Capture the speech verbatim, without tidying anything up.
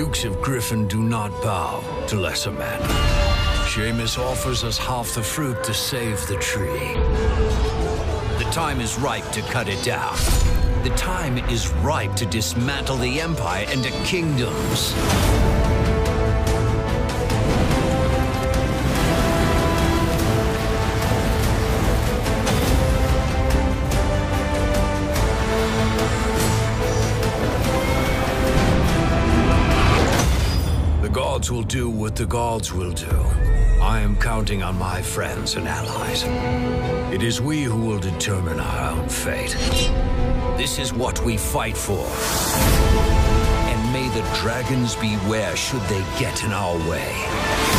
Dukes of Griffin do not bow to lesser men. Seamus offers us half the fruit to save the tree. The time is ripe to cut it down. The time is ripe to dismantle the Empire into kingdoms. The gods will do what the gods will do. I am counting on my friends and allies. It is we who will determine our own fate. This is what we fight for. And may the dragons beware should they get in our way.